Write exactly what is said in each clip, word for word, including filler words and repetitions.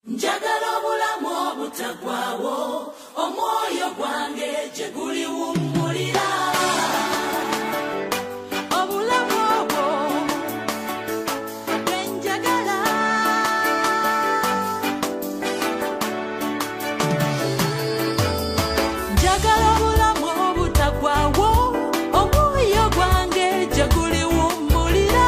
njagala obulamu obutagwawo omwoyo gwange gye guli wummulira obulamu obwo bwe njagala njagala obulamu obutagwawo omwoyo gwange gye guli wummulira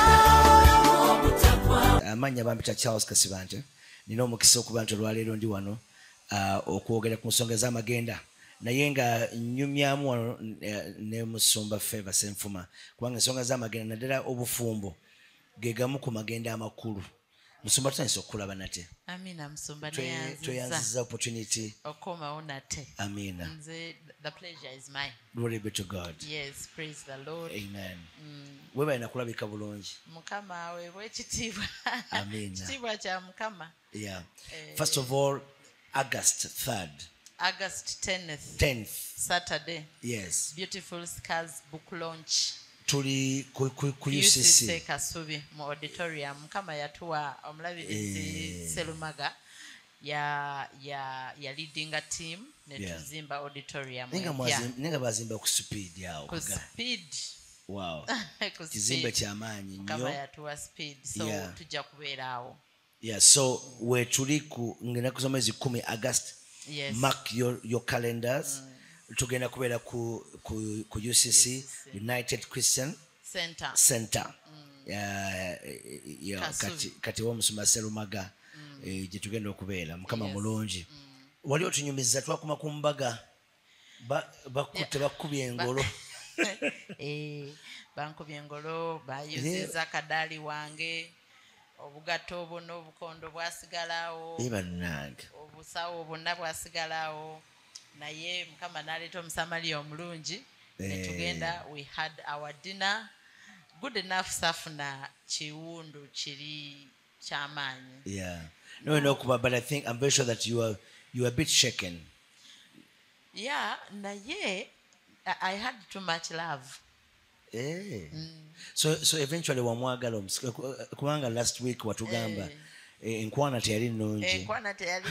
amanya bampita Charles Kasibante nina omukisa okuba nti olwaleero ndi wano okwogera ku nsonga z'amagenda naye nga nnyumyamu wano ne musumba Favour Senfuma kubanga ensonga z'amagenda naddala obufumbo ge gamu ku magenda amakulu musumba tutandise okukulaba nate amina musumba tweyanziza opportunity okomawo nate amina nze the pleasure is mine. Glory be to God. Yes, praise the Lord. Amen. Mm. Wewe inakulabika bulungi. Mukama wewe chitibwa. Amen. Chitibwa cha mukama. Yeah. Uh, First of all, August third. August tenth. tenth. Saturday. Yes. Beautiful Scars book launch. Tuli ku ku ku U C C. Kasubi mu auditorium mukama yatuwa omulabirizi eh. Selumaga. ya ya ya leading a team ne yeah. Tuzimba auditorium ninga mwazim ninga bazimba ku speed yao ku speed wow kizimba ky'amaanyi nnyo kama ya tuwa speed so yeah. Tujja kubeerawo yeah so we tuli ku ngena kusoma mwezi kumi August yes. Mark your your calendars mm. Tugenda kubeera ku ku, ku U C C, U C C United Christian Center Center mm. ya ya kati kati wa musuma Selumaga eh je tugenda okubeera mukama mulungi wali otunyumiza twakuma ku mbaga bakutte bakubye engolo eh bankubye engolo bayuziza kadali wange obugato obo n'obukondo bwasigalawo ibananga obusawo bonna bwasigalawo naye mukama naleeta omusamali omulungi ne tugenda we had our dinner good enough safuna kiwundu kiri chamanyi. Yeah. No, no, but I think I'm very sure that you are you are a bit shaken. Yeah, na ye, I had too much love. Eh. Mm. So so eventually wamwagala kubanga last week watugamba eh enkwana teyali nungi. Enkwana teyali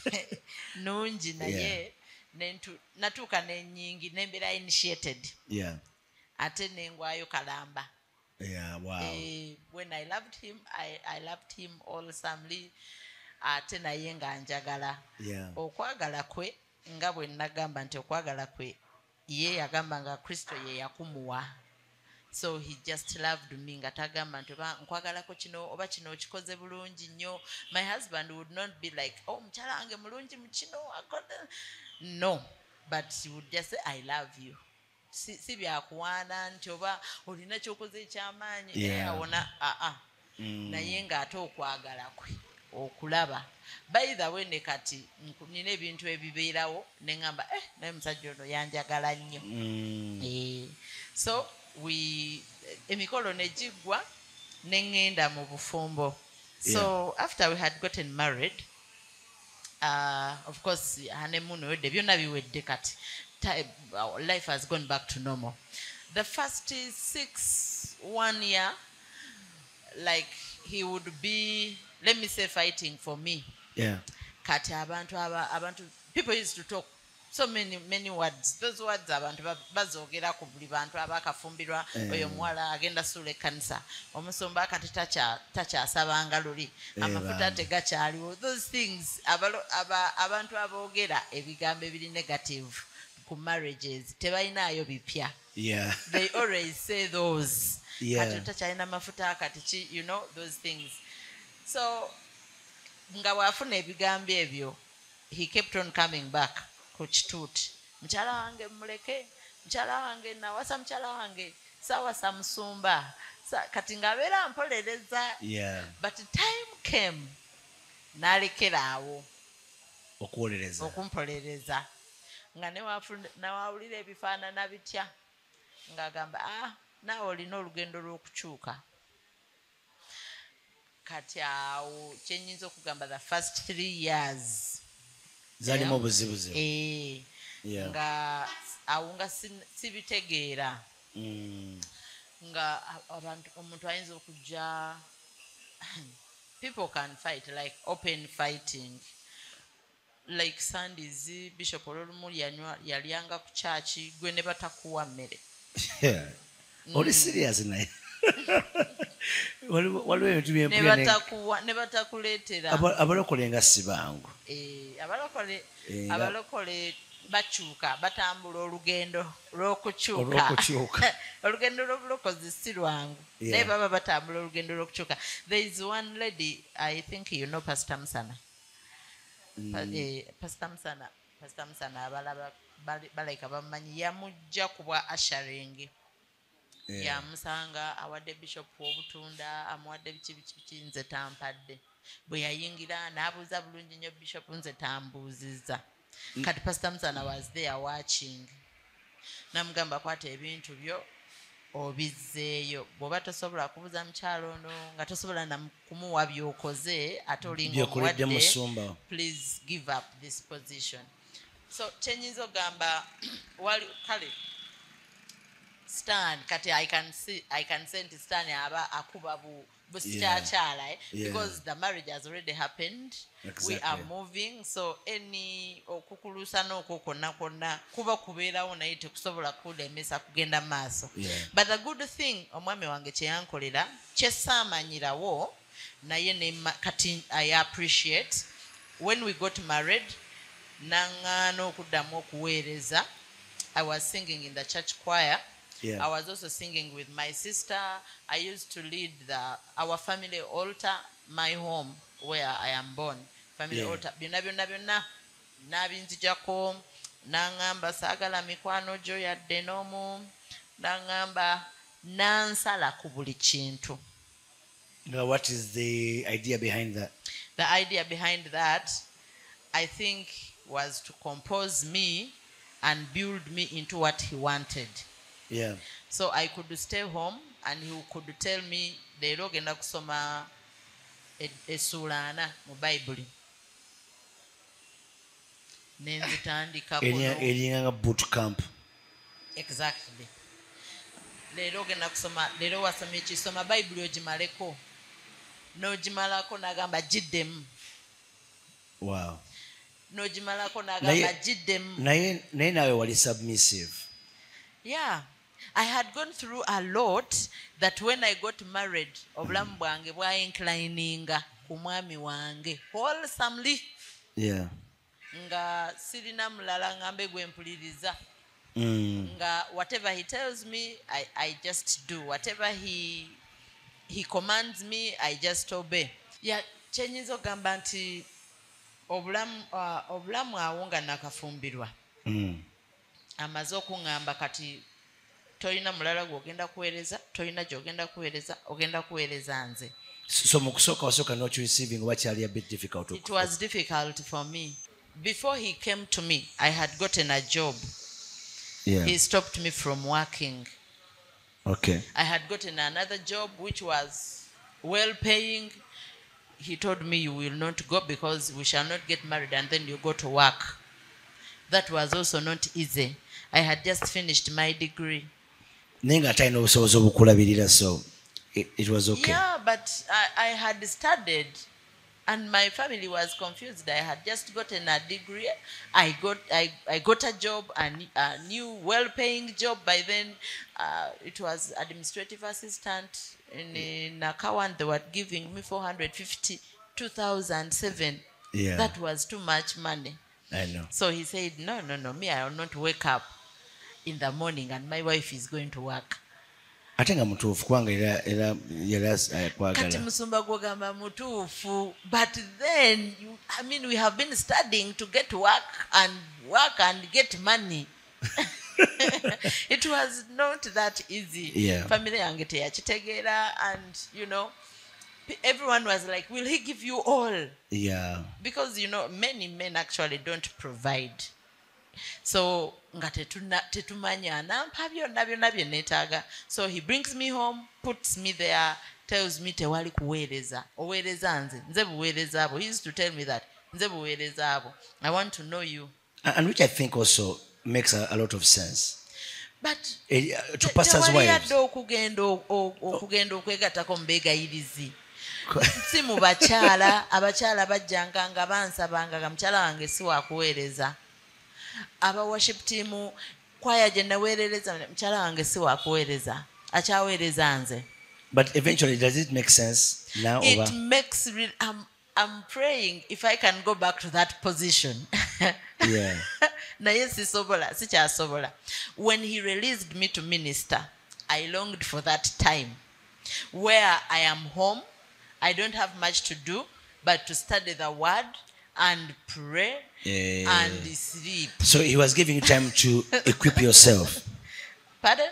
nungi na ye nentu natuka nenyingi nembera initiated. Yeah. Ate nengwayo kalamba. Yeah, wow. Uh, when I loved him, I, I loved him awesomely. Ate na yenga njagala. Yeah. Okwagala kwe nga bwe nagamba nti okwagala kwe ye yagamba nga Kristo ye yakumuwa. So he just loved me nga tagamba nti nkwagala ko kino oba kino kikoze bulungi nnyo. My husband would not be like, oh mchala wange mulungi mu kino. No, but he would just say I love you. Si, si byakuwana nti oba olina kyokoze ekyamaanyi yeah. Awona a a mm. Naye nga ate okwagala kwe okulaba by the way ne kati nina ebintu ebibeerawo ne ngamba eh naye musajja ono yanjagala nnyo mm. eh, so we emikolo ne giggwa ne ngenda mu bufumbo so yeah. After we had gotten married uh, of course honeymoon wedde byonna biwedde kati Time, our life has gone back to normal. The first six, one year, like he would be, let me say, fighting for me. Yeah. Kati abantu aba abantu people used to talk so many many words. Those words abantu bazogera ku buli bantu abakafumbirwa oyo mwala agenda sule kanisa. Omusomba kati tacha tacha asabanga luli. Amafuta tegakyaliwo. Those things abalo aba abantu abogera ebigambo ebiri negative. Marriages tebalinayo bipya. Yeah. They always say those. Yeah. Kati tachayina mafuta kati you know those things. So nga wafuna ebigambo ebyo he kept on coming back ku kituuti. Mchala wange muleke, mchala wange nawasa mchala wange sawa samusumba. Sa kati ngabeera mpolereza. Yeah. But time came nalekerawo okuwolereza. Okumpolereza. Nga ne wawulira ebifaanana bitya ng'agamba ah naawe olina olugendo lw'okukyuka kati awo kyenyinza okugamba the first three years zalimu obuzibuzibu eh nga awo nga sibitegeera nga abantu omuntu ayinza okujja people can fight, like open fighting. Like Sundays, Bishop Ololumu yalyanga ku church, gwe ne batakuwa mmere. Yeah. Oli serious naye. Waliwo ebintu ne batakuwa ne batakuleetera. Abalokole nga si bangu. Eh, abalokole abalokole bakyuka batambula olugendo lw'okukyuka. Olugendo lw'obulokozi si lwangu. Naye baba batambula olugendo lw'okukyuka. There is one lady, I think you know Pastor Msana. Mm. Pa, eh, Pastor Msana, Pastor Msana abalaba balaika bamanyi yamujja kubwa asharing. Yeah. Yamusanga awadde bishop obutunda amuwadde biki biki nze tampadde. Bwe yayingira n'abuuza bulungi nnyo bishop nze tambuuzizza. Mm. Kati Pastor Msana was there watching. Namugamba kwata ebintu byo obizzeeyo. Bw'oba tosobola kubuuza mukyalo ono nga tosobola na kumuwa by'okoze ate olinga omuwadde, please give up this position. So kyenyinza ogamba wali kale Stan kati I can see I can send Stan aba akuba bu busikyachala eh? Yeah. Because the marriage has already happened. Exactly. We are moving, so any okukulusa n'okukona konna kuba kubeerawo naye tekusobola kulemesa kugenda maaso. Yeah. But the good thing omwami wange kye yankolera kyesaamanyirawo naye ne kati I appreciate when we got married nangana okuddamu okuweereza. I was singing in the church choir. Yeah. I was also singing with my sister. I used to lead the our family altar, my home where I am born. Family yeah. altar. Byonna byonna byonna nabinzijako nangamba saagala mikwano gyo yadde n'omu nangamba nansala ku buli kintu. Now, what is the idea behind that? The idea behind that, I think, was to compose me and build me into what he wanted. Yeah. So I could stay home and he could tell me leero genda kusoma essuula mu Bible. Nenzitandika kuno. Eringa boot camp. Exactly. Leero genda kusoma leero wasoma ekisoma Bible ogimaleko. N'ogimalako n'agamba giddemu. Wow. N'ogimalako n'agamba giddemu. Naye naye nawe wali submissive. Yeah. I had gone through a lot that when I got married, obulamu bwange bwa inclininga ku mwami wange wholesomely. Yeah. Nga sirina mulala ngambe gwe mpuliriza. Mm. Nga whatever he tells me, I, I just do. Whatever he he commands me, I just obey. Yeah, kyenyiza ogamba nti obulamu uh, obulamu awo nga nakafumbirwa. Mm. Amaze okuŋŋamba kati toyina mulala gw'ogenda kuweereza, toyina gy'ogenda kuweereza, ogenda kuweereza nze. So mu kusooka wasooka not receiving wakyali a bit difficult. It was difficult for me. Before he came to me, I had gotten a job. Yeah. He stopped me from working. Okay. I had gotten another job which was well paying. He told me, you will not go because we shall not get married and then you go to work. That was also not easy. I had just finished my degree. Nenga taino obusobozi obukulabirira, so it, it was okay. Yeah, but I, I had studied and my family was confused. I had just gotten a degree. I got I, I got a job, a, a new well-paying job. By then, uh, it was administrative assistant in, in Nakawan. They were giving me four hundred fifty, two thousand seven. Yeah. That was too much money. I know. So he said, no, no, no, me, I will not wake up in the morning and my wife is going to work. Atenga mutuufu kwanga era era yera kwagala. Kati musumba gwogamba mutuufu, but then you, I mean we have been studying to get work and work and get money. It was not that easy. Yeah. Family yange teyakitegeera and you know everyone was like, will he give you all? Yeah. Because you know many men actually don't provide. So nga tetumanya nampa byonna byonna bye neetaaga. So he brings me home, puts me there, tells me tewali kuweereza. Oweereza nze, nze buweereza abo. He used to tell me that. Nze buweereza abo. I want to know you. And which I think also makes a, a lot of sense. But uh, to pastors' wives. Tewali yadde okugenda okugenda okwegattako mu beegayirizi. si mu bakyala abakyala bajjanga nga bansabanga nga mukyala wange si wakuweereza aba worship team kwaya gye naweerereza mukyala wange si wakuweereza akyaweereza nze. But eventually, does it make sense now? It over? makes real. I'm, I'm praying if I can go back to that position. Yeah. Na yesi sobola, sicha sobola. When he released me to minister, I longed for that time where I am home. I don't have much to do but to study the word and pray Yeah. and sleep. So he was giving you time to equip yourself. Pardon?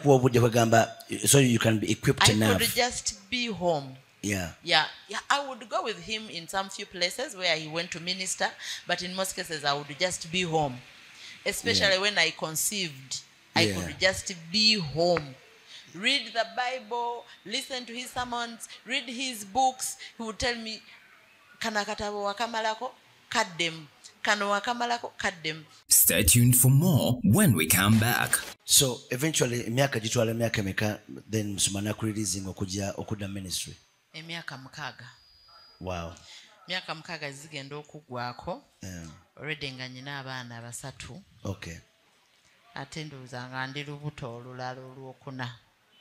So you can be equipped I enough. could just be home. Yeah. Yeah, yeah. I would go with him in some few places where he went to minister, but in most cases I would just be home. Especially Yeah. when I conceived, I Yeah. could just be home. Read the Bible, listen to his sermons, read his books. He would tell me, "Kana katabo wakamalako kaddem, kano wakamalako kaddem." Stay tuned for more when we come back. So eventually, emyaka gitwala emyaka meka, then Musumana releasing okujja okuda ministry. Emyaka mukaaga. Wow. Emyaka mukaaga zigenda okuggwako. Um, Already nga nyina abaana basatu. okay. Ate ndowooza nga ndi lubuto olulala olwokuna.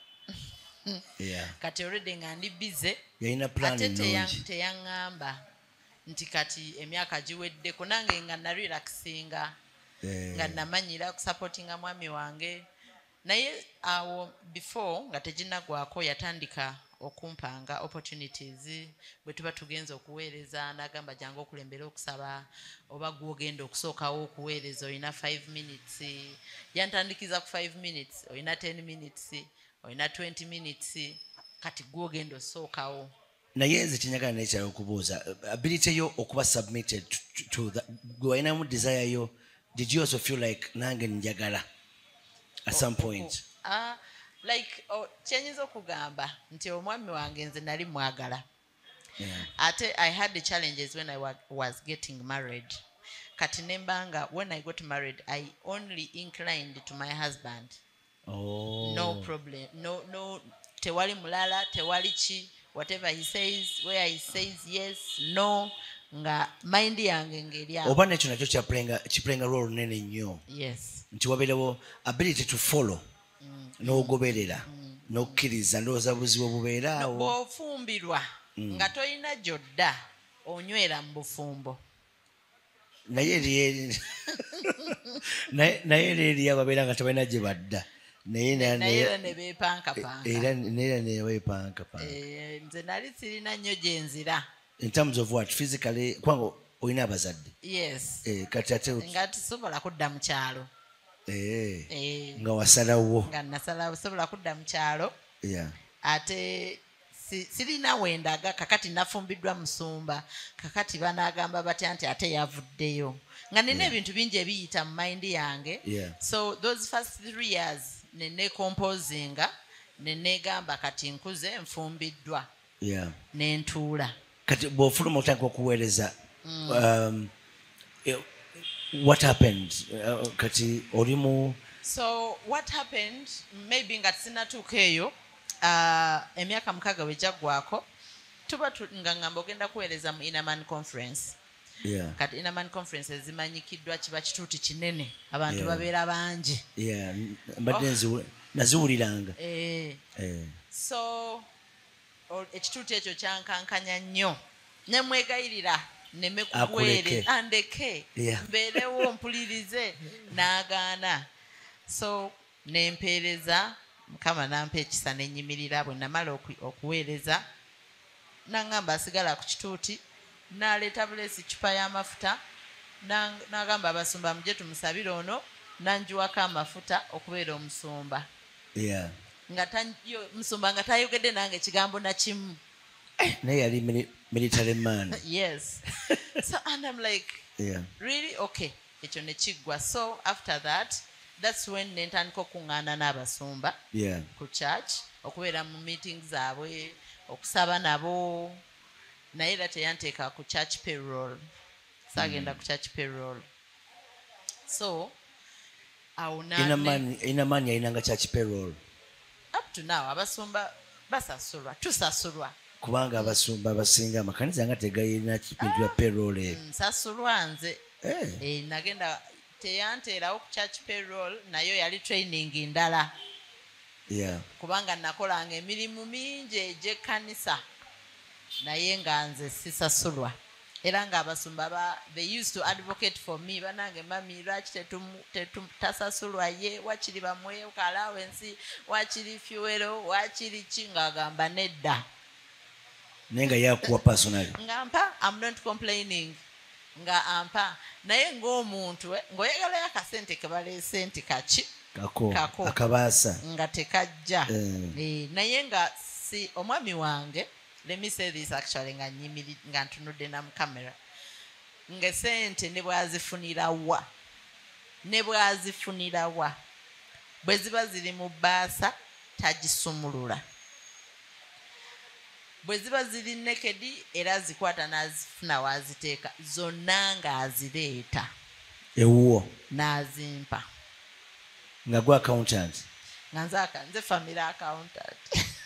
Yeah. Kati already nga ndi busy. Yalina plan Ate teya- nnungi. teyaŋŋamba nti kati emyaka giweddeko nange nga narelaxinga Eh, nga namanyira kusupportinga mwami wange naye awo before nga teginagwako yatandika okumpanga opportunities bwe tuba tugenza okuweereza n'agamba jangu okulembera okusaba oba gwogenda okusookawo okuweereza olina five minutes yantandikiza ku five minutes olina ten minutes olina twenty minutes kati gwogenda osookawo. naye nze kinyagala nekyala okubuuza ability yo okuba submitted to, to, to the, gwe walinamu desire yo, did you also feel like nange njagala at some point? Uh, like oh, kyenyiza okugamba nti omwami wange nze nali mwagala. Yeah. Ate I had the challenges when I wa- was getting married. Kati nembanga when I got married I only inclined to my husband. Oh. No problem. No no tewali mulala, tewali chi. Whatever he says, where he says yes, no, nga mind yange ngeri awo. Oba nekyo nakyo kyaplayinga kiplayinga role nene nnyo Yes. nti wabeerewo ability to follow n'ogoberera n'okkiriza ndowooza buzibu obubeera No, awo. bw'ofumbirwa nga toyina gyodda onywera mu bufumbo. naye eri naye naye era eriyo ababeera nga tebalina gye badda naye na- Naye era naye- ne beepankapanka. era naye naye weepankapanka. Eh, nze nali sirina nnyo gye nzira. In terms of what? Physically, kubanga olina abazadde. Yes. Eh, kati ate Nga tusobola kudda mu kyalo. eh, Eh, nga wasalawo. nga nasala sobola kudda mu kyalo. Yeah. Ate si- sirina wendaga kakati nafumbiddwa musumba kakati banagamba batya nti ate yavuddeyo nga nina ebintu bingi ebiyita mu mind yange. Yeah. So those first three years nene composinga nenegamba kati nkuze nfumbiddwa Yeah. nentuula. Kati bw'ofuluma otandika okuweereza, um, eh, what happened? Uh, kati oli mu So what happened maybe nga sinatuuka eyo uh, emyaka mukaaga bwe gyaggwako tuba tu- nga ngamba ogenda kuweereza mu Inaman conference. yeah. Kati Inaman conference ezimanyikiddwa kiba kituuti kinene abantu Yeah. babeera bangi. Yeah. Mbadde nziwu- naziwuliranga. Eh, Eh. so o- ekituuti ekyo kyankankanya nnyo ne mwegayirira neme kuweere Akuleke. andeke Yeah. mbeerewo mpulirize n'agaana. So nempeereza Mukama nampa ekisa nenyimirira bwe namala oku- okuweereza nangamba asigala ku kituuti n'aleeta bulesi cupa y'amafuta nang- n'agamba abasumba mujje tumusabire ono nanjiwako amafuta okubeera omusumba Yeah. nga tanyo- musumba nga tayogedde nange ekigambo nakimu. Naye yali mili- military man. Yes. So and I'm like, Yeah. really? Okay. Ekyo ne kiggwa. So after that, that's when nentandika okuŋŋaana n'abasumba Yeah. ku church okubeera mu meetings zaabwe okusaba nabo naye era teyanteeka ku church payroll saagenda ku church payroll. So awo na- Inaman Inaman yalinanga church payroll. up to now abasumba basasulwa tusasulwa kubanga abasumba abasinga amakanisa nga tegayina kintu bya payroll nsasulwa nze eh eh nagenda teyanteerawo ku church payroll nayo yali training ndala yeah kubanga nakolanga emirimu mingi egy'ekkanisa naye nga nze sisasulwa era nga abasumba ba they used to advocate for me banange mami lwaki tetum tasasulwa ye wakiri bamwe allowance wakiri fuelo wakiri kinga gamba nedda nenga yakuwa personally ngampa I'm not complaining nga ampa naye ng'omuntu ng'oyagala yakasente kebale sente kachi kako, kako akabasa nga tekajja eh. E, naye nga si omwami wange let me say this actually nga nyimiri nga ntunudde na mu camera nga sente ne bwazifunira wa ne bwazifunira wa bwe ziba ziri mu baasa tagisumulula bwe ziba ziri nekedi era zikwata n'azifuna waziteeka zonna ng'azireeta ewuwo n'azimpa nga gwa accountant nga nzaaka nze family accountant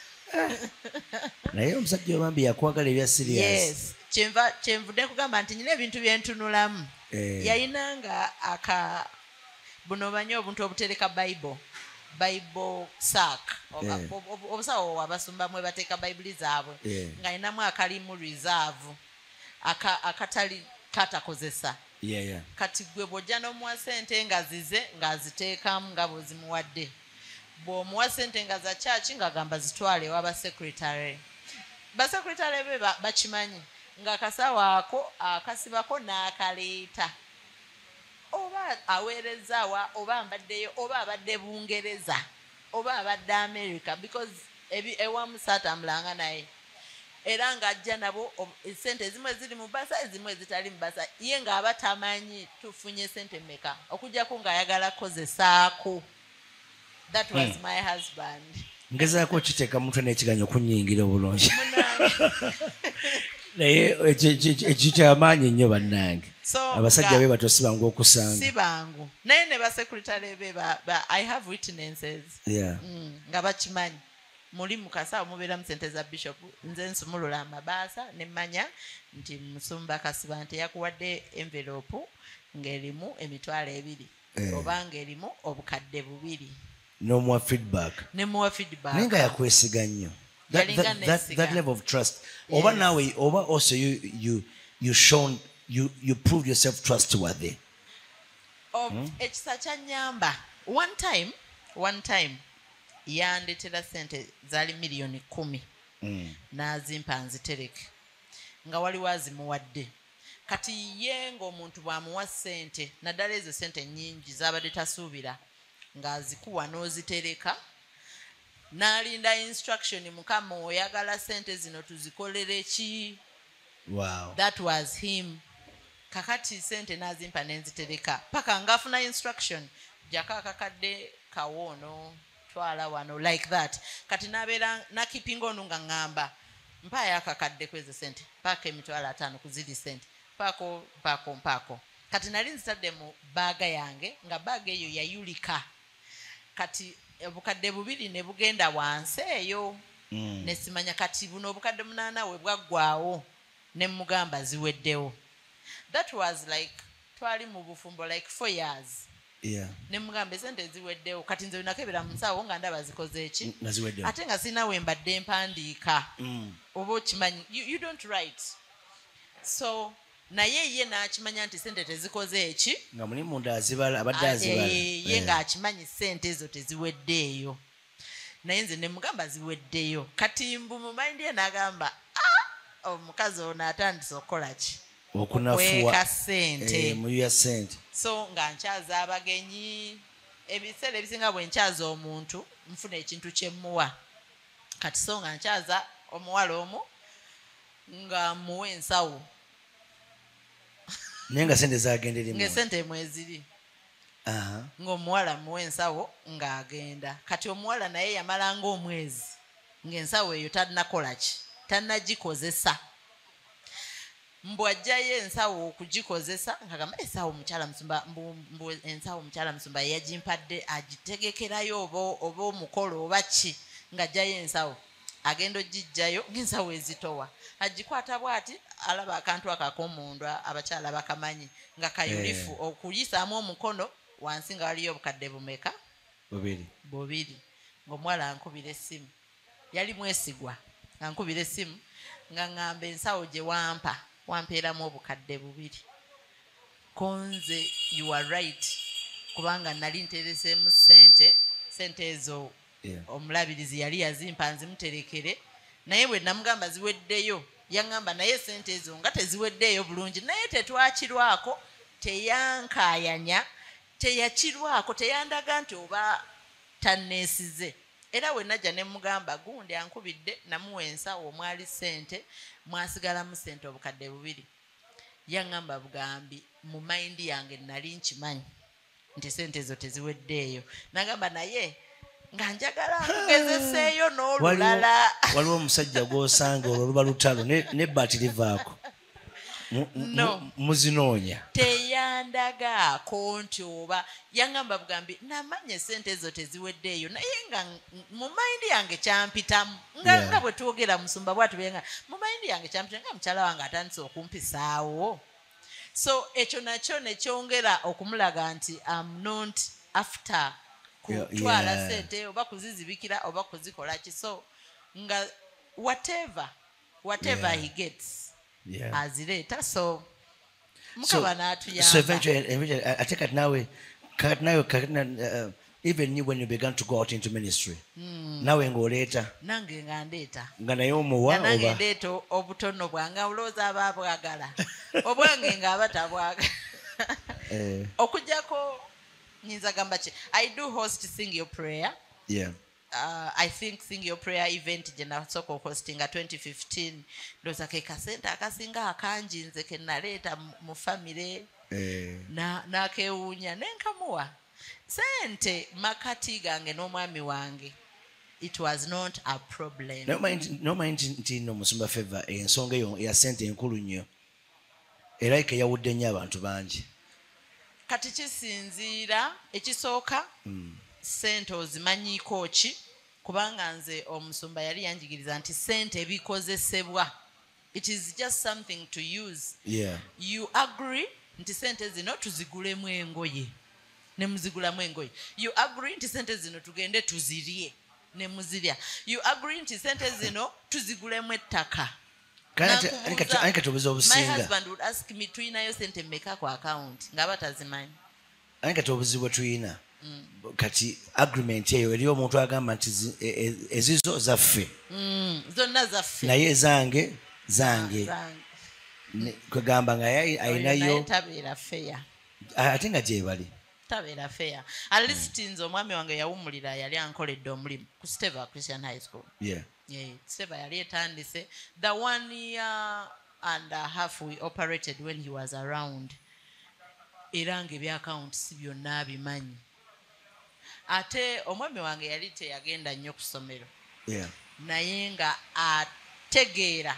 naye omusajja obambi yakwagala ebya serious yes kyenva kyenvudde kugamba nti nyina ebintu byentunulamu eh. yayinanga aka buno banyo obuntu obutereka bible bible sack obusawo abasumba mwe bateeka bayibuli zaabwe nga ayinamu akalimu reserve akatali katakozesa yeah, yeah. kati gwe bw'ojja n'omuwa sente nga zize ng'aziteekamu nga bw'ozimuwadde bw'omuwa sente nga za kyaki ng'agamba zitwale ewa basekretary basekretary be bakimanyi ng'akasawo ako akasibako n'akaleeta oba aweerezaawa oba ambaddeyo oba abadde Bungereza oba abadde America because ewamu saatambulanga naye era ng'ajja nabo sente zimwe ziri mu basa ezimwe zitali mu basa ye ng'aba tamanyi tufunye sente meka okujjako ng'ayagala kukozesaako. That was hmm. my husband. Ngezaako kiteeka mutwe n'ekiganyo okunyingira obulungi naye ekyo kyamaanyi nnyo bannange abasajja be bato si bangu okusanga si bangu naye ne basekretary be I have witnesses yeah. mm, nga bakimanyi muli mukasa mubeera mu sente za bishop nze nsumulula amabaasa ne mmanya nti Musumba Kasiba nti yakuwadde envelope ng'erimu emitwalo ebiri eh. oba ng'erimu obukadde bubiri no more feedback ne more feedback nenga yakwesiga nnyo that, that, that, that level of trust yes. oba nawe oba also you you you shown you you proved yourself trustworthy of hmm? ekisa kya nyamba one time one time yandetera sente zali miliyoni kumi mm. n'azimpa nzitereke nga waliwo azimuwadde kati ye ng'omuntu bw'amuwa sente naddala ezo sente nnyingi z'abadde tasuubira ng'azikuwa n'ozitereka n'alinda instruction mukama oyagala sente zino tuzikolere ki wow that was him kakati sente n'azimpa n'enzitereka paka ngafuna instruction jaka kakadde kawono twala wano like that kati nabeera nakipinga onu nga ngamba mpaya akakadde kweze sente paka emitwalo ataano kuziri sente pako pako mpako kati nali nzitadde mu baaga yange nga baaga eyo yayulika kati obukadde bubiri ne bugenda wansi eyo mm. ne simanya kati buno obukadde munaana we bwaggwaawo ne mugamba ziweddewo that was like twali mu bufumbo like four years yeah ne mugamba sente ziweddewo kati nze nakebera mu nsawo nga ndaba zikoze eki naziweddewo ate nga sina we mbadde mpandiika mm. oba okimanyi you, you don't write so naye ye n'akimanya nti sente tezikoze eki nga muli munda azibala abadde azibala ye ng'akimanyi sente ezo teziweddeeyo naye nze ne mugamba ziweddeyo kati mbu mu mayindi ye n'agamba ah omukazi ono atandise okukola ki okunafuwa sente eh, muya sente so nga nkyaza abagenyi ebiseera ebisinga bwe nkyaza omuntu nfuna ekintu kye muwa kati so nga nkyaza omuwala omu nga muwa ensawo nenga sente zagendera nga sente mweziri aha ng'omuwala muwa ensawo ng'agenda kati omuwala naye yamalanga omwezi ng'ensawo eyo tannakola ki tannagikozesa mbu ajjayo ensawo okugikozesa ngagamba ensawo omukyala Musumba mbu ensawo omukyala Musumba yagimpadde agitegekerayo oba oba omukolo oba ki ng'ajjayo ensawo agenda ogijjayo ng'ensawo ezitowa agikwata bw'ati alaba akantu akakomundwa abakyala bakamanyi nga kayulifu Eh. okuyisaamu omukono wansi nga waliyo obukadde bumeka bubiri bubiri ng'omuwala ankubira essimu yali mwesigwa ankubira essimu nga ŋŋamba ensawo gye wampa wampeeramu obukadde bubiri konze you are right kubanga nali ntereseemu ssente ssente ezo Yeah. omulabirizi yali yazimpa nzimuterekere naye bwe namugamba ziweddeyo yaŋŋamba naye ssente ezo nga teziweddeeyo bulungi naye tetwakirwako teyankayanya teyakirwako teyandaga nti oba tanneesize era bwe najja ne mugamba gundi ankubidde namuwa ensawo omwali ssente mwasigalamu ssente obukadde bubiri yaŋŋamba bugambi mu mayindi yange nali nkimanyi nti ssente ezo teziweddeeyo nagamba naye nga njagala nkugezeseeyo n'olulala waliwo omusajja gw'osanga olwo luba lutalo nebbaati livaako no muzinoonya teyandagaako nti oba yaŋŋamba bugambi namanya esente ezo teziweddeeyo naye nga mu mayindi yange kyampitamu nga Yeah. nga bwe twogera musumba bwatubenga mu mayindi yange kyampitamu nga mukyala wange atandise okumpisaawo so ekyo nakyo ne kyongera okumulaga nti am not after kutwala Yeah. sente oba kuzizibikira oba kuzikola ki so nga whatever whatever Yeah. he gets Yeah. azireeta so So, mukaba so n'atuyamba eventually, eventually I, I think at now, at now, uh, even you when you began to go out into ministry, nawe ng'oleeta nange nga ndeeta nga naye omuwa nga nange oba ndeeta obutono bwange olowooza aba abwagala obwange ng'aba tabwagala eh, okujjako nyinza gamba ki I do host Sing Your Prayer. yeah. Uh, I think Sing Your Prayer event gye nasooka hostinga twenty fifteen ndowooza ke kasente akasinga akangi nze ke naleeta mu famire Eh, n'akeewuunya nenkamuwa sente makati gange n'omwami wange it was not a problem. nomanyi nti nno Musumba Favour ensonga eyo ya ssente enkulu nnyo era ke yawudde nnyo abantu bangi kati kisinziira ekisooka sente ozimanyiiko ki kubanga nze omusumba yali yanjigiriza nti sente ebikozesebwa it is just something to use. yeah. You agree nti sente zino tuzigulemu engoye ne muzigulamu engoye. You agree nti sente zino tugende tuzirye ne muzirya. You agree nti sente zino tuzigulemu ettaka. Anika tubuza My obusinga husband would ask me tuyinayo sente mmeka ku account ng'aba tazimanyi. anika tubuzi bwe tuyina kati agreement eyo eri omuntu agamba nti zi- e- e- ezizo zaffe Mm, zonna zaffe. naye zange zange Zange. Ne- kwegamba nga yayi- Oyo naye ayinayo tabeera fair. ate nga gyebali Tabeera fair. At least nze omwami wange yawumulira yali ankoledde omulimu ku Steva Christian High School. yeah. Yeah, Steva yali etandise the one year and a half we operated when he was around. Era ng'ebya accounts byonna abimanyi. Ate omwami wange yali teyagenda nnyo ku ssomero Yeah. naye nga ategeera.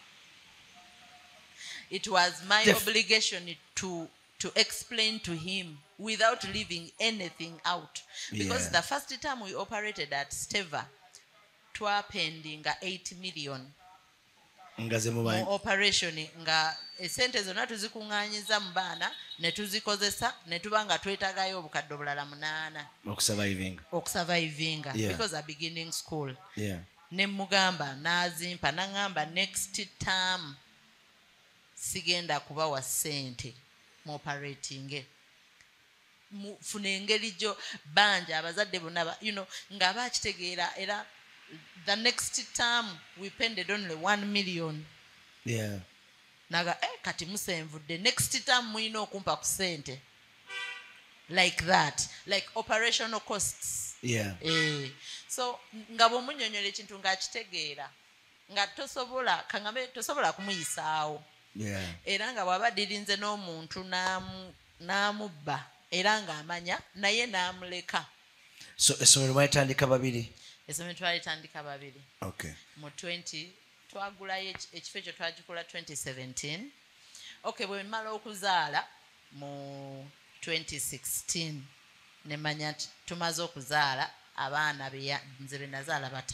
It was my Def- obligation to to explain to him without leaving anything out. Because Yeah. the first time we operated at Steva, twapendinga eight million nga ze mu mumanyi operation nga esente zonna tuzikuŋŋaanyiza mu baana ne tuzikozesa ne tuba nga twetagayo obukadde obulala munaana okusurviving okusurvivinga Yeah. because a beginning school. yeah. Ne mugamba n'azimpa n'aŋŋamba next term sigenda kubawa ssente mu operating mufuna engeri gyo banja abazadde bonna ba- you know ng'aba akitegeera era the next term we pended only one million yeah. naga eh, kati musenvudde next term muyina okumpa ku ssente like that like operational costs. yeah. Eh, so nga bw'omunnyonnyola ekintu ng'akitegeera nga tosobola kaŋŋambe tosobola kumuyisaawo yeah. era nga bw'aba dirinze n'omuntu n'amu- n'amubba era ng'amanya naye n'amuleka. So essomero mwalitandika babiri Essomero twalitandika babiri okay. mu twenty twagulayo eki- ekifo ekyo twagikola twenty seventeen. Okay, bwe mmala okuzaala mu twenty sixteen ne manya nti tumaze okuzaala abaana beya- nze be nazaala bataano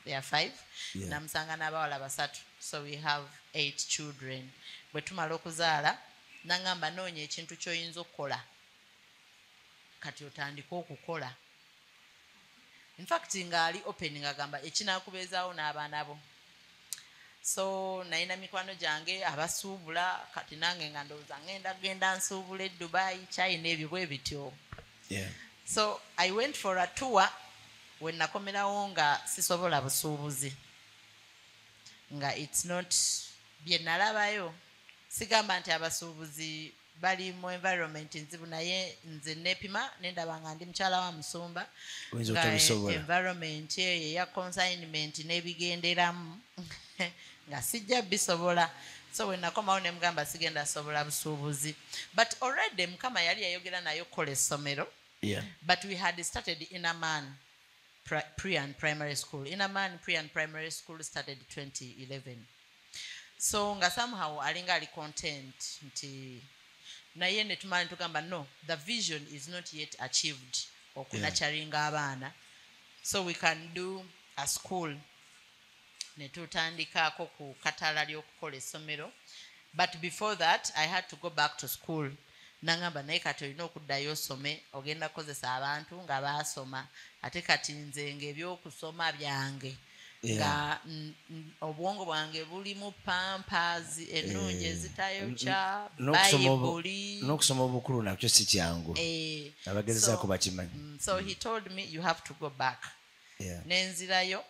they are five. Yeah. Namusanga n'abawala basatu. So we have eight children. Bwe tumala okuzaala nangamba noonya ekintu ky'oyinza okukola kati otandika okukola. In fact ngaali opening agamba ekinaakubeezaawo n'abaana bo. So naina mikwano gyange abasuubula kati nange nga ndowooza ngenda genda nsuubula e Dubai, China ebyo bwe bityo. Yeah. So I went for a tour when nakomerawo nga sisobola busuubuzi. Nga it's not bye nalabayo. Sigamba nti abasuubuzi bali mu environment nzibu naye nze nepima nendaba nga ndi mukyala wa musumba. Nga environment eyo ya consignment n'ebigenderamu nga sijja bisobola. So when nakomawo ne mugamba sigenda sobola busuubuzi. But already Mukama yali yayogera nayo kola essomero. Yeah. But we had started in a man pre and primary school. In a man pre and primary school started twenty eleven. So nga somehow alinga ali content nti naye ne tumani tugamba no, the vision is not yet achieved okunacharinga abaana. So we can do a school ne tutandikaako ku katala ly'okukola essomero. But before that I had to go back to school. Nangamba naye kati olina okuddayo osome ogenda kukozesa abantu nga baasoma ate kati nze ng'ebyokusoma byange nga obwongo bwange bulimu pampers ennungi ezitayokya bayibuli n'okusoma obukulu nakyo si kyangu abagezezaako bakimanyi. So he told me you have to go back. Nenzirayo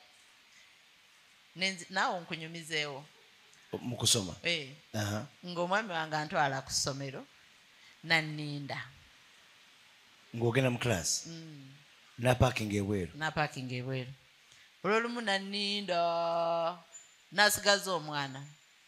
naawe nkunyumizeewo mu kusoma ng'omwami wange antwala ku ssomero naninda ng'ogenda mu class na parking ebweru na parking ebweru olwolumu naninda nasigaza omwana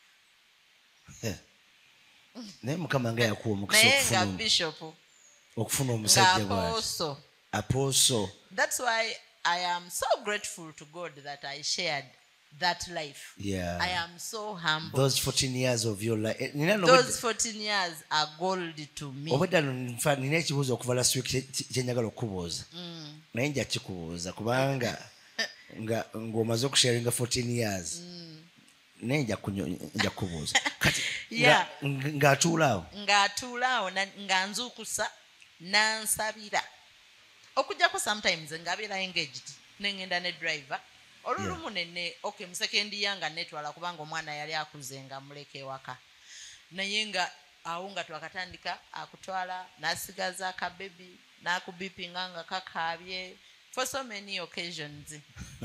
naye Mukama nga yakuwa omukisa okufuna bishop okufuna omusajja bw'ati apostle. That's why I am so grateful to God that I shared that life. Yeah. I am so humble. Those fourteen years of your life. Those fourteen years are gold to me. Obadde nfa nina ekibuuzo okuva last week kyenjagala okubuuza. Naye nja kikubuuza kubanga nga ng'omaze okusharinga fourteen years. Naye nja kubuuza. Kati ng'atuulaawo. Ng'atuulaawo nga nzuukusa nansabira. Okujjako sometimes ng'abeera engaged n'engenda ne driver. Olulumu nene okay musekendi yanga netwala kubanga omwana yali akuze nga muleke waka naye nga awo nga twakatandika akutwala nasigaza ka baby nakubipinga nga kakabye for so many occasions.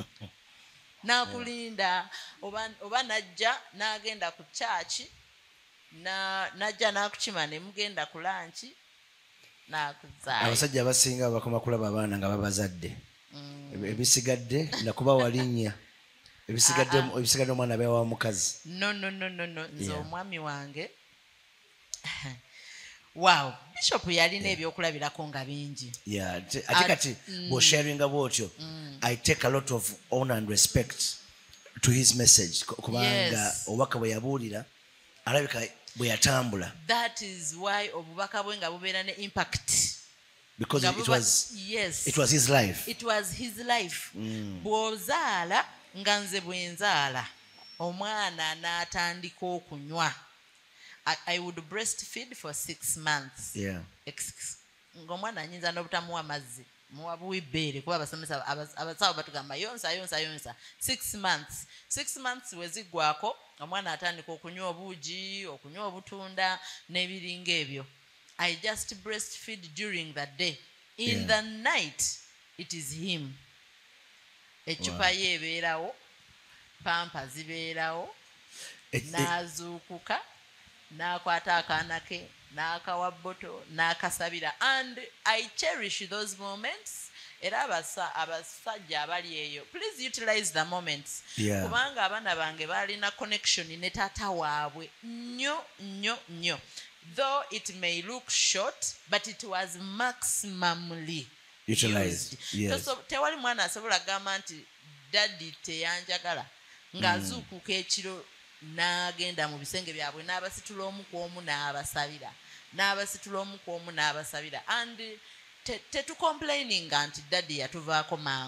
Nakulinda oba oba najja nagenda ku church na najja nakukima ne mugenda ku lunch nakuzaala. Abasajja abasinga bakoma kulaba abaana nga babazadde. Ebisigadde nakuba walinnya ebisigadde ebisigadde omwana abe wa mukazi. No no no no no nze omwami wange wow bishop yalina ebyokulabirako nga bingi. Yeah ate kati bo sharinga bwotyo I take a lot of honor and respect to his message kubanga obubaka bwe yabuulira alabika bwe yatambula. That is why obubaka bwe nga bubeera ne impact. Because it was yes it was his life. It was his life. Bw'ozaala nga nze bwe nzaala omwana n'atandika okunywa. I would breastfeed for six months. Yeah. Ng'omwana anyinza n'obutamuwa mazzi muwa buwibbeere kuba abasomesa abasawo batugamba yonsa yonsa yonsa. Six months six months we ziggwako omwana atandika okunywa obuugi okunywa obutunda n'ebiringa ebyo. I just breastfeed during the day. In yeah. the night, it is him. Echupa ye beerawo, pampa zibeerawo, n'azuukuka, n'akwata akaana ke, n'akawa botto, n'akasabira. And I cherish those moments. Era abasajja abali eyo, please utilize the moments. Yeah. Kubanga abaana bange balina connection ne taata waabwe nnyo nnyo nnyo. Though it may look short, but it was maximally utilized. Yes. So tewali mwana asobola gamba nti daddy teyanjagala ng'azuukuka ekiro n'agenda mu bisenge byabwe n'abasitula omu ku omu n'abasabira n'abasitula omu ku omu n'abasabira and tetucomplaining nti daddy yatuvaako mangu.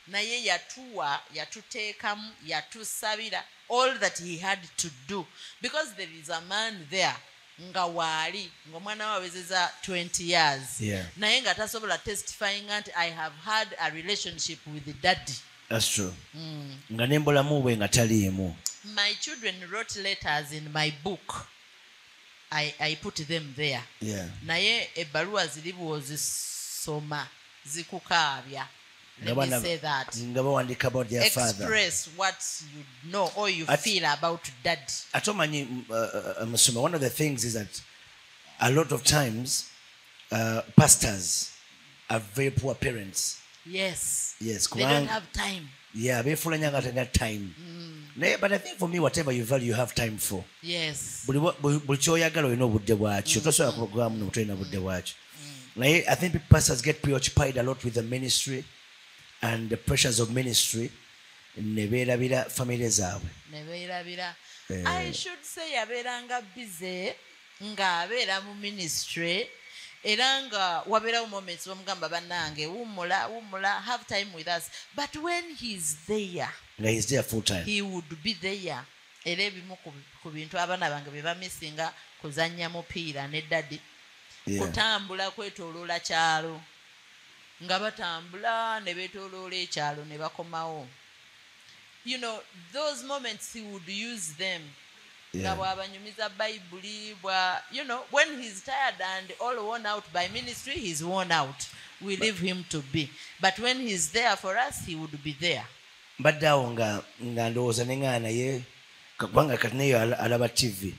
naye yatuwa yatuteekamu yatusabira all that he had to do because there is a man there nga waali ng'omwana we awezeza twenty years Yeah. naye nga tasobola testifying nti I have had a relationship with the daddy. That's true. Nga nembolamu bwe nga taliimu. My children wrote letters in my book. I, I put them there. Yeah. Naye ebbaluwa ziri bw'ozisoma zikukaabya. Let me say that. Nga bawandiika about their father. Express what you know or you At- feel about dad. Ate omanyi uh, Musuma, one of the things is that a lot of times uh, pastors are very poor parents. Yes. Yes, They don't have time. Yeah, beefula nnyo nga talina time. Naye, but I think for me, whatever you value, you have time for. Yes. Buli wa- buli buli kyoyagala olina obudde bwakyo. Tosobola kugamu n'obutolina budde bwakyo. Naye, I think pastors get preoccupied a lot with the ministry and the pressures of ministry. Ne beerabira family zaabwe. Ne beerabira. Eh. I should say yabeeranga busy ng'abeera mu ministry era nga wabeerawo moments bamugamba bannange wummula wummula have time with us but when he's there Nga he's there full time. he would be there era ebimu ku ku bintu abaana bange bye bamisinga kuzannya mupiira ne daddy Yeah. kutambula kwetooloola kyalo nga batambula ne beetooloola ekyalo ne bakomawo. You know, those moments he would use them. Yeah. Nga bw'abanyumiza Bayibuli, bwa, you know, when he's tired and all worn out by ministry, he's worn out. We leave him to be. But when he's there for us, he would be there. Mbadde awo nga nga ndowooza ne ŋŋaana ye kubanga kati neyo ala- alaba T V.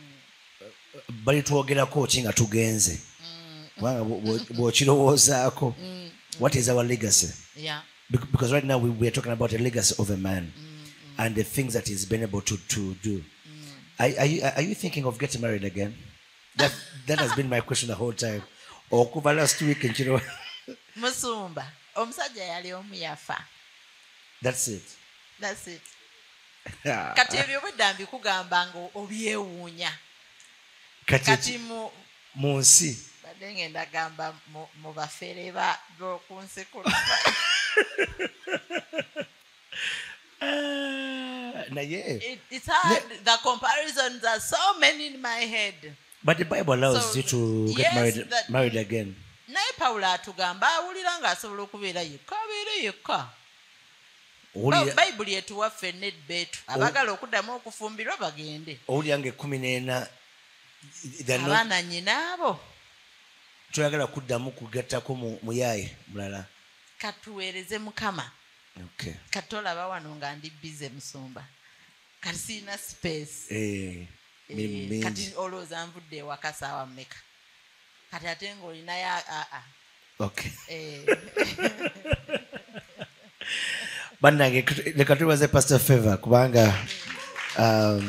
Bali twogerako ki nga tugenze. Kubanga bwo- bwo- bw'okirowoozaako. What is our legacy? Yeah. Bec- Because right now we, we are talking about the legacy of a man and the things that he's been able to, to do. Are, are, you, are you thinking of getting married again? That, that has been my question the whole time. Okuva last week, and you know, Musumba, omusajja yali omu yafa. that's it. That's it. Kati ebyo bwedda mbikugamba nga obyewuunya. Kati Kati mu mu nsi. badde ngenda gamba mu- mu bafere ba b'oku nsi kuno. Ah, naye. It, it's hard. The comparisons are so many in my head. But the Bible allows So, you to get yes, married that- married again. Naye Pawulo atugamba awulira ng'asobola okubeera yekka abeere yekka. Owulira- Bayibuli etuwa ffenna ebbeetu. Abaagala okuddamu okufumbirwa bagende. owulira nga ekkumi n'ena they're not- Abaana nnyina abo toyagala kuddamu kugattako mu muyaaye mulala. katuweereze Mukama. Okay. Kati olaba wano nga ndi bize Musumba. Kati sirina space. Eh, mirimu Eh, mingi. kati olowooza nvudde ewaka saawa mmeka. Kati ate ng'olinayo aa. Okay. Eh. Bannange leka twebaze Pastor Favour kubanga um,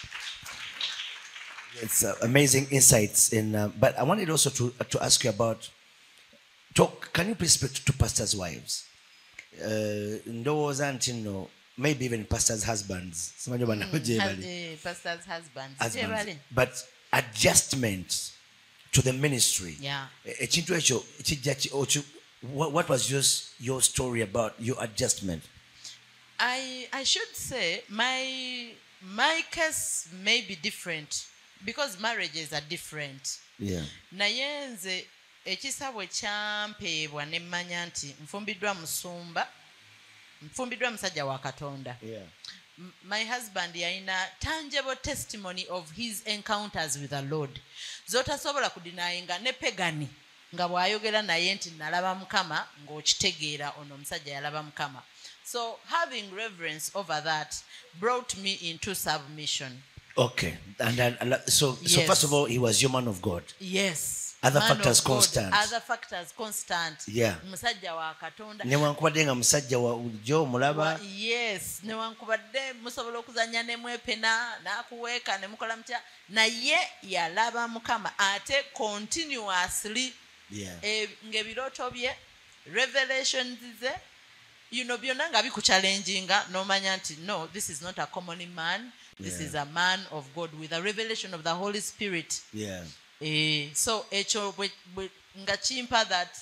it's uh, amazing insights in uh, but I wanted also to to ask you about talk can you please speak to, to pastors' wives? Uh, ndowooza nti nno maybe even pastors' husbands. Simanyi bana gye bali. Eh, Pastor's husbands. Husbands. Gyebali. But adjustment to the ministry. Yeah. Ekintu ekyo kijja ki- oki- what what was your your story about your adjustment? I I should say my my case may be different because marriages are different. Yeah. Naye nze ekisa bwe kyampeebwa ne mmanya nti nfumbiddwa musumba, nfumbiddwa musajja wa Katonda. Yeah. M- My husband yalina tangible testimony of his encounters with the Lord. Zotasobola kudinayinga ne pegani nga bw'ayogera naye nti nalaba Mukama ng'okitegeera ono omusajja yalaba Mukama. So having reverence over that brought me into submission. Okay. And then and so so Yes. first of all, he was your man of God. Yes. Other Man factors of God. constant. Other factors constant. Yeah. Musajja wa Katonda. Newankubadde nga musajja wa jo Wa- mulaba. yes newankubadde musobola okuzanya ne mwepena n'akuweeka ne mukola mutya naye yalaba Mukama ate continuously Yeah. eh, ng'ebirooto bye revelations ze you know byonna nga bikuchallenginga n'omanya nti no this is not a common man this Yeah. is a man of God with a revelation of the Holy Spirit. Yeah. Eh, so ekyo bwe- bwe- nga kimpa that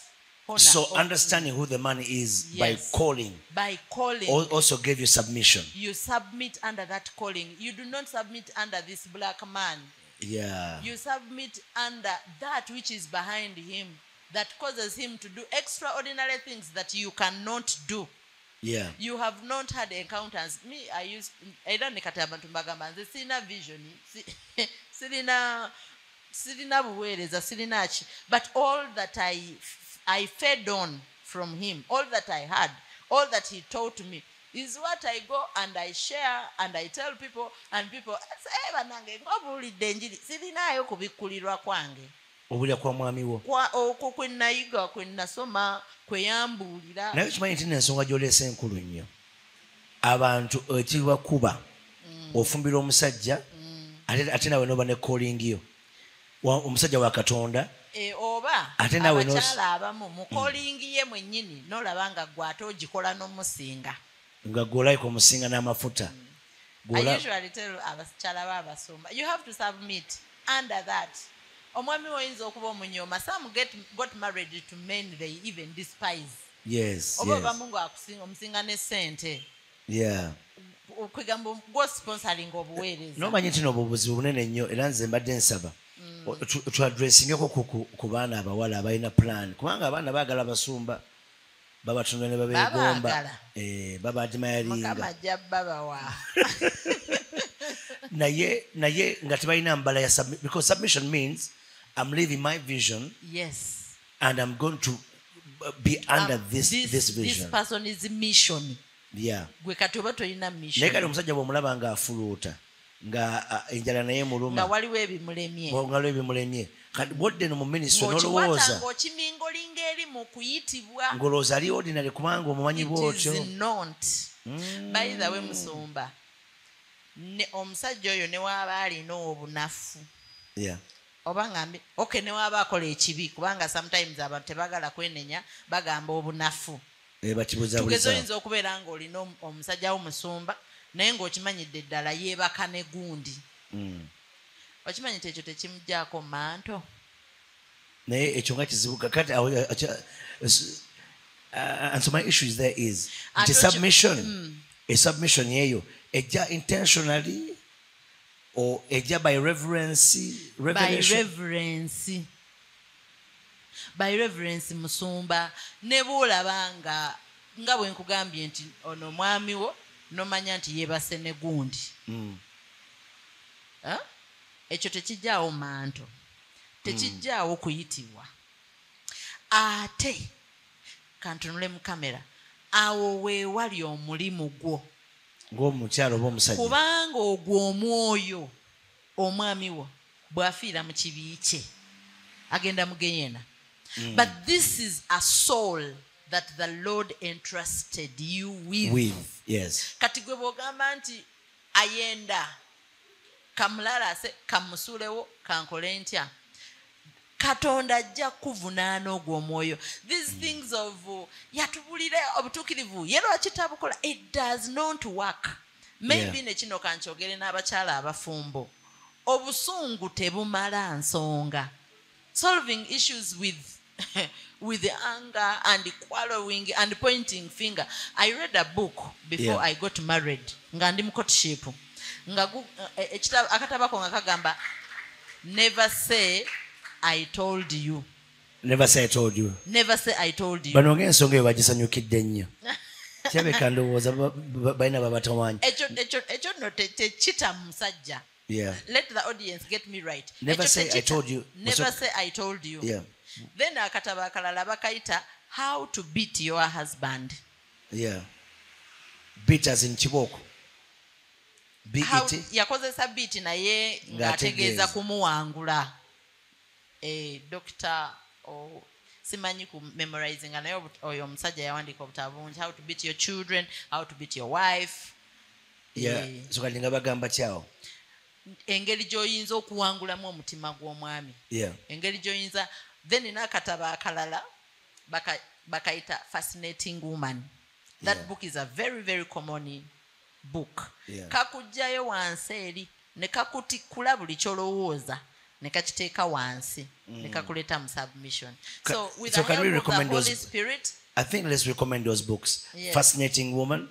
honor So of understanding who the man is Yes. by calling by calling al- also gave you submission. you submit under that calling. You do not submit under this black man. Yeah. You submit under that which is behind him, that causes him to do extraordinary things that you cannot do. Yeah. You have not had encounters. Me, I used, I don't nekati abantu mbagamba nze sirina vision, si- sirina sirina buweereza, sirina ki. But all that I I fed on from him, all that I had, all that he taught me, is what I go and I share and I tell people, and people say banange ngobulidde enjiri sirinayo kubikkulirwa kwange. Obulya kwa mwami wo. Kwa okwo kwe nayiga kwe nasoma kwe yambuulira. Naye kimanyi nti n'ensonga gy'oleese enkulu nnyo. Abantu ekibakuba ofumbira omusajja ate ate nawe n'oba ne calling yo. Wa- Omusajja wa Katonda. E, oba Ate nawe nos- abakyala abamu mu calling ye mwennyini n'olaba nga gwe ate ogikola n'omusinga. Nga gwolayika omusinga n'amafuta. I Gwola- usually tell abakyala b'abasumba, you have to submit under that. Omwami oyinza okuba omunyooma. Some get got married to men they even despise. Yes, Oba yes. obamu ng'akusinga omusinga ne ssente. Yeah. Okwegamba go sponsoring obuweereza. N'omanyi nti n'obwo buzibu bunene nnyo era nze mbadde nsaba tuadressingeko ku baana abawala abalina plan kubanga abaana baagala abasumba babatunda ne babeegomba Babaagala. eh, babadimayalinga Mukama ajja babawa. naye naye nga tebalina mbala ya submi- because submission means I'm living my vision Yes. and I'm going to be under Um, this, this, this vision. This person is mission. Yeah. Gwe kati oba tolina Naye mission. kati omusajja bw'omulaba ng'afuluuta nga ah, enjala naye Nga muluma waliwo ebimulemye. ngalo ebimulemye kati bwodde no mu ministry Ng'okikwata n'olowooza ng'okiminga olinga eri mu kuyitibwa. ngolooza ali ordinary kubanga omumanyi It bwotyo. is not. By the way, Musumba, ne omusajja oyo ne waaba alina obunafu Yeah. oba ngambe okay, ne waaba akola ekibi kubanga sometimes abantu tebagala kwenenya bagamba obunafu. Eh, bakibuza buli Tugeze saa. oyinza okubeera ng'olina om- omusajja w'omusumba naye ng'okimanyidde ddala yeebaka ne gundi. Mm. Okimanyi nti ekyo tekimuggyako manto. Naye ekyo nga kizibu kakati awo acha- s- uh, and so my issue is there is Ate the oki- submission a submission yeyo ejja intentionally or ejja by reverence By revelation. reverence. By reverence Musumba ne bw'olaba nga nga bwe nkugambye nti ono mwami wo n'omanya nti yeebase ne gundi. Mm. Eh? Ekyo tekijjaawo manto. Tekijjaawo kuyitibwa. Ate kantunule mu kamera awo weewali omulimu gwo. Ng'omukyalo oba omusajja. Kubanga ogwo omwoyo omwami wo bw'afiira mu kibi kye agenda mu geyeena. But this is a soul that the Lord entrusted you with. With, yes. Kati gwe bw'ogamba nti ayenda kamulalaase kamusuulewo kankole ntya, Katonda ajja kuvunaana ogwo omwoyo. These things of uh, yatubulire obutuukirivu ye lwaki tabukola, it does not work. Maybe Yeah. ne kino kankyogere n'abakyala abafumbo, obusungu tebumala nsonga. Solving issues with with anger and quarreling and pointing finger. I read a book before Yeah. I got married nga ndi mu courtship nga gu- eh, ekitabo akatabako nga kagamba never say I told you. Never say I told you. Never say I told you. Bano ng'ensonga eyo bagisanyukidde nnyo. Kirabika ndowooza ba- ba- balina babatawanyi. Ekyo ekyo ekyo nno te- tekita musajja. Yeah. Let the audience get me right. Never Ekyo say I tekita. told you. Never So- say I told you. Yeah. Then akatabo akalala bakayita how to beat your husband. Yeah. Beat as in kiboko. Beat How, it. yakozesa beat naye ng'ategeeza Ng'ategeeza. kumuwangula. Eh, Doctor oh, simanyi ku memorizing naye obu- oyo omusajja yawandiika obutabo bungi, how to beat your children, how to beat your wife. Yeah. Eh, So kati nga bagamba kyawo. engeri gy'oyinza okuwangulamu omutima gw'omwami. Yeah. Engeri gy'oyinza. Then n'akatabo akalala baka- bakayita fascinating woman. That Yeah. book is a very very common book. Yeah. Kakugjayo wansi eri ne kakutikkula buli ky'olowooza nekakiteeka wansi nekakuleta mu submission. So with so the can we help of the recommend Holy those- Spirit, I think let's recommend those books. Yes. Fascinating Woman.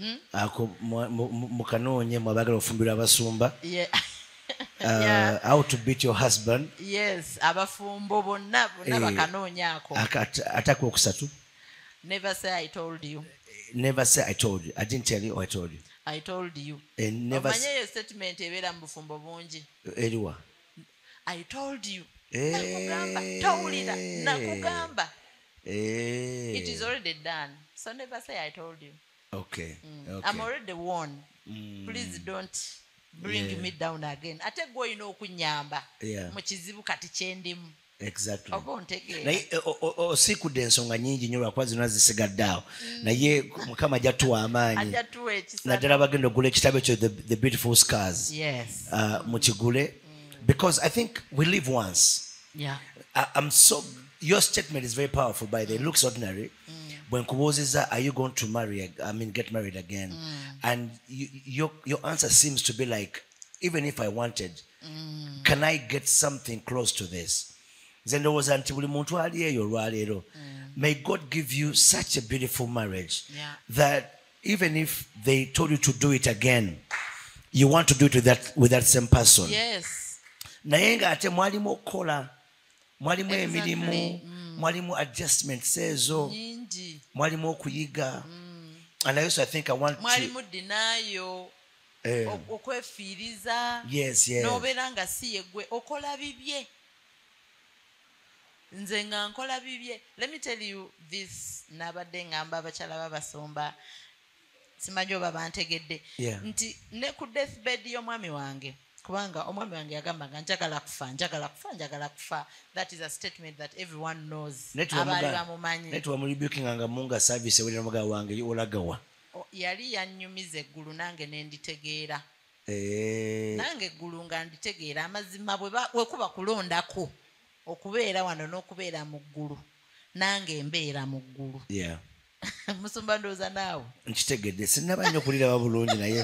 Mukanoonye mwabagala ofumbirwa abasumba. yeah. Uh, Yeah. How to beat your husband. Yes, abafumbo bonna bonna Eh. bakanoonyaako. Akat- Attack okusatu. Never say I told you. Never say I told you. I didn't tell you or I told you. I told you. And never Omanye eyo statement ebeera mu bufumbo bungi. Eriwa. I told you. Eh. Nakugamba. Towulira. Nakugamba. Eh. It is already done. So never say I told you. Okay. Mm. Okay. I'm already warned. Please don't bring Yeah. me down again. Ate gwe olina okunyamba Yeah. mu kizibu kati kyendimu. Exactly. Oba ontegeera. naye o- o- o- osiikudde ensonga nyingi nnyo lwakuba zino zisigadde awo naye Mukama ajja tuwa amaanyi Ajja tuwa ekisa. naddala bagenda ogula ekitabo ekyo the, the beautiful scars Yes. uh, mukigule because I think we live once. Yeah. I, I'm so your statement is very powerful by the way. It looks ordinary. When kubuuziza are you going to marry ag- I mean get married again and you, your your answer seems to be like even if I wanted can I get something close to this nze ndowooza nti buli muntu ali eyo olwaleero may God give you such a beautiful marriage Yeah. that even if they told you to do it again you want to do it with that, with that same person. Yes. Naye ng'ate mwalimu okukola mwalimu Exactly. emirimu mwalimu adjustments ezo Nyingi. mwalimu okuyiga and I also I think I want to Mwalimu dinayo. eh, O- okwefiiriza. yes yes N'obeera nga si ye gwe okola bibye. Nze nga nkola bibye. Let me tell you this, nabadde ngamba abakyala babasumba simanyi oba bantegedde Yeah. nti ne ku deathbed y'omwami wange kubanga omwami wange yagamba nga njagala kufa njagala kufa njagala kufa. That is a statement that everyone knows. Abaali bamumanyi. netu wamulibukinga nga munga service ewulira muga wange olagawa O- yali yannyumiza eggulu nange ne nditegeera. eh Nange eggulu nga nditegeera amazima bwe ba- bwe kuba kulondako okubeera wano n'okubeera mu ggulu nange mbeera mu ggulu. yeah Musumba ndowooza naawe. nkitegedde sinaba nnyo okuliraba bulungi naye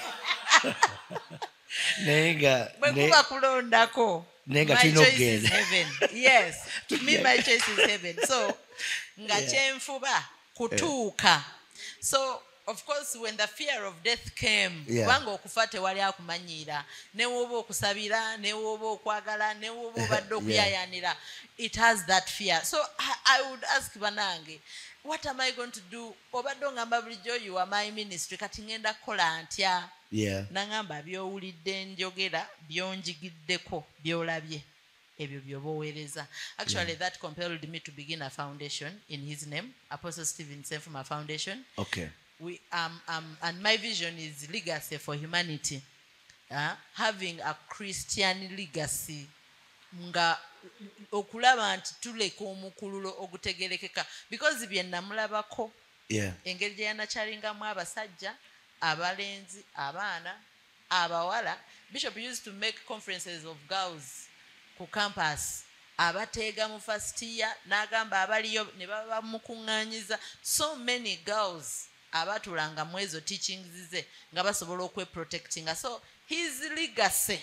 naye nga Bwe ne- kuba kulondako. naye nga My tulina choice is okugenda. heaven. Yes. To me my choice is heaven. So nga kyenfuba kutuuka. So of course when the fear of death came Yeah. kubanga okufa tewali akumanyiira ne woba okusabira ne woba okwagala ne woba obadde okuyayanira it has that fear. So I, I would ask banange what am I going to do obadde ongamba bulijjo you are my ministry kati ngenda kukola ntya. yeah Nangamba byowulidde njogera byonjigiddeko byolabye ebyo byobaweereza. Actually that compelled me to begin a foundation in his name, Apostle Favour Senfuma Foundation. okay We um, um and my vision is legacy for humanity. Uh, having a Christian legacy nga okulaba nti tuleka omukululo ogutegerekeka because bye namulabako yeah engeri gye yanakyalingamu abasajja abalenzi abaana abawala. Bishop used to make conferences of girls ku campus abateega mu first year n'agamba abaliyo ne baba mukuŋŋaanyiza so many girls abatulanga mu ezo teachings ze nga basobola okweprotectinga. So his legacy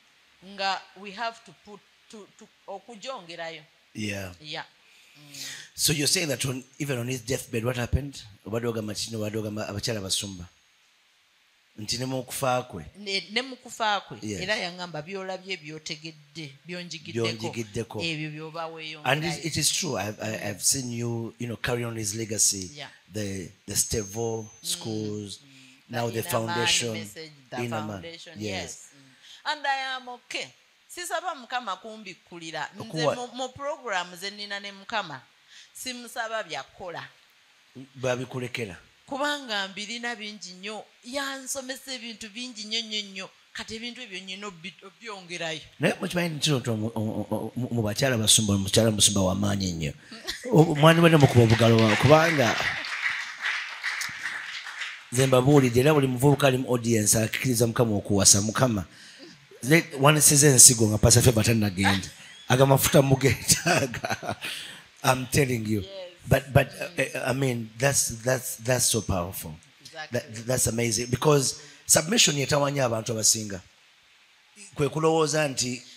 nga we have to put to, to okujongerayo. yeah Yeah. so you're saying that on, even on his deathbed what happened obadde ogamba kino obadde ogamba abakyala basumba nti ne mu kufa kwe ne, ne mu kufa kwe Yes. era yaŋŋamba byolabye by'otegedde byonjigiddeko Byonjigiddeko. ebyo by'obaweeyo and it, it is true I've, I, I've seen you you know carry on his legacy. Yeah. the the Stevo schools now the Inner Man foundation message, the Inner Man. foundation, yes, yes. Mm. And I am okay. Sisaba mukama kumbikkulira nze Okuwa- mu, mu program ze nnina ne mukama simusaba byakola babikulekera kubanga mbirina bingi nnyo yansomesa ebintu bingi nnyo nnyo nnyo kati ebintu ebyo nyina obi- obyongerayo. naye mukimanyi nti nti mu- mu- mu- mu bakyala basumba mukyala musumba wamaanyi nnyo omwani bwene mukuba obugalo wawe kubanga nze mbabuulidde era buli muvubuka ali mu audience akkiriza mukama okuwasa mukama wanisiza ensigo nga pasa Favour tannagenda agamafuta mugetaaga I'm telling you. Yes. But but uh, I mean that's that's that's so powerful. Exactly. That, that's amazing because submission yetawanya abantu abasinga. Kwe kulowooza nti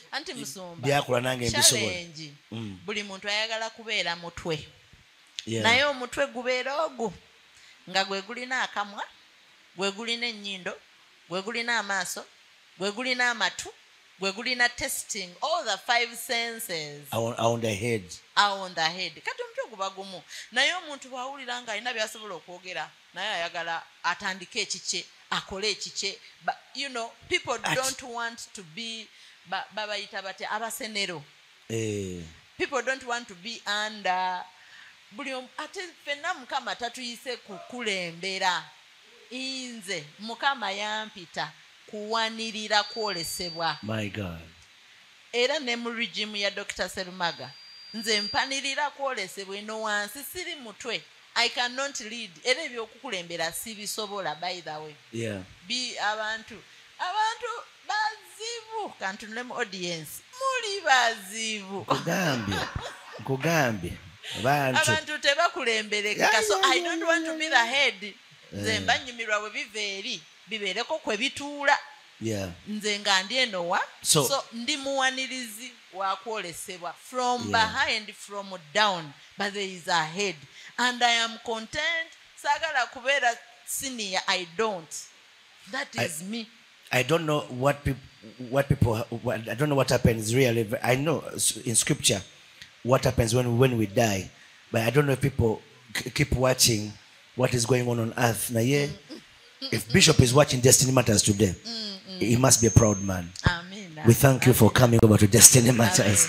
anti musumba byakola nange mbisobola challenge buli muntu ayagala kubeera mutwe Yeah. naye omutwe gubeera ogwo nga gwe gulina akamwa gwe gulina ennyindo gwe gulina amaaso gwe gulina amatu gwe gulina testing all the five senses on, on the head are on the head kati omutwe guba gumu naye omuntu bw'awulira nga alina byasobola okwogera naye ayagala atandike ekikye akole ekikye you know people At, don't want to be babayita bate abasenero eh. people don't want to be under buli ate fenna mukama tatuyise kukulembera inze mukama yampita kuwanirira kwolesebwa my God era ne mu regime ya Doctor Serumaga nze mpanirira kwolesebwa eno wansi siri mutwe I cannot lead era ebyokukulembera sibisobola by the way yeah bi abantu abantu bazibu kantunemu audience muli bazibu kugambye kugambye abantu abantu tebakulembereka so I don't want to be the head nze mbanyumirwa bwe biveeri bibeereko kwe bituula yeah nze nga ndi enowa so, so ndi muwanirizi wa kwolesebwa from yeah. behind from down but there is a head and I am content sagala kubeera senior I don't that is I, me I don't know what people what people what, I don't know what happens really I know in scripture what happens when when we die but I don't know if people c- keep watching what is going on on earth now yeah if Bishop is watching Destiny Matters today mm-hmm. he must be a proud man. Amen. We thank you Amen. for coming over to Destiny Matters.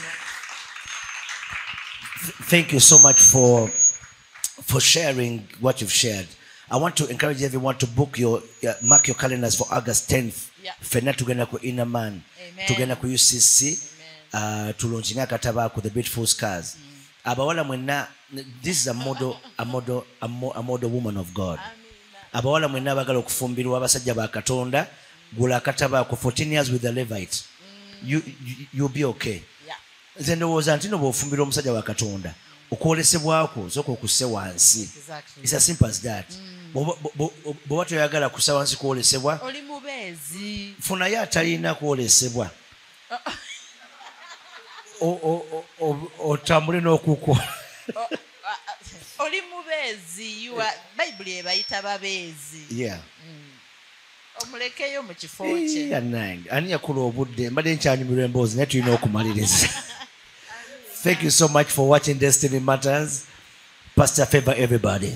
Th- thank you so much for for sharing what you've shared. I want to encourage everyone to book your uh, mark your calendars for August tenth. Yeah. Fena tugenda ku Inner Man. Amen. Tugenda ku U C C. Uh, tulunginga kataba ku the Beautiful Scars. Mm. Abawala mwenna, this is a model a model a, mo, a model woman of God. Amen. Abawala mwenna bagala okufumbirwa abasajja ba Katonda gula kataba ku fourteen years with the Levite. Mm. You, you you'll be okay. Yeah. Nze ndowooza nti no bw'ofumbirwa omusajja wa Katonda okwolesebwako sooka okusse wansi. Exactly. It's as simple as that. Bw'oba toyagala kussa wansi kwolesebwa oli mubeezi funayo atalina kwolesebwa otambule n'okuko oli mubeezi bayibuli ebayita babeezi yeah omulekeyo mu kifo kye ani yakula obudde mbadde nkyanyumirwa emboozi naye tulina okumaliriza. Thank you so much for watching Destiny Matters. Pastor Favour everybody.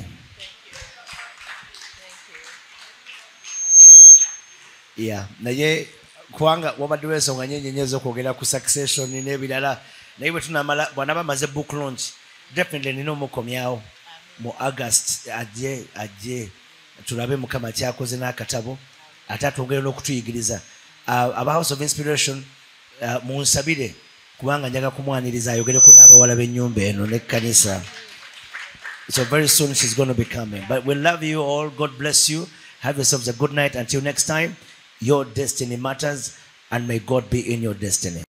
Yeah, naye kubanga wabadde wensonga nnyingi ez'okwogera ku succession n'ebirala naye bwe tunamala bwana bamaze book launch definitely nina omukomyawo mu August ajje ajje tulabe mukama kyakoze n'akatabo ate atwongere n'okutuyigiriza aba House of Inspiration munsabire kubanga njaga kumwaniriza ayogereko n'abawala b'ennyumba eno n'ekkanisa. So very soon she's going to be coming. But we love you all. God bless you. Have yourselves a good night. Until next time, your destiny matters and may God be in your destiny.